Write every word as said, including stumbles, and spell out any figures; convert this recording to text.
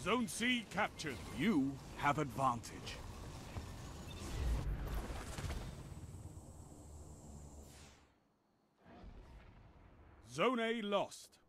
Zone C captured. You have advantage. Zone A lost.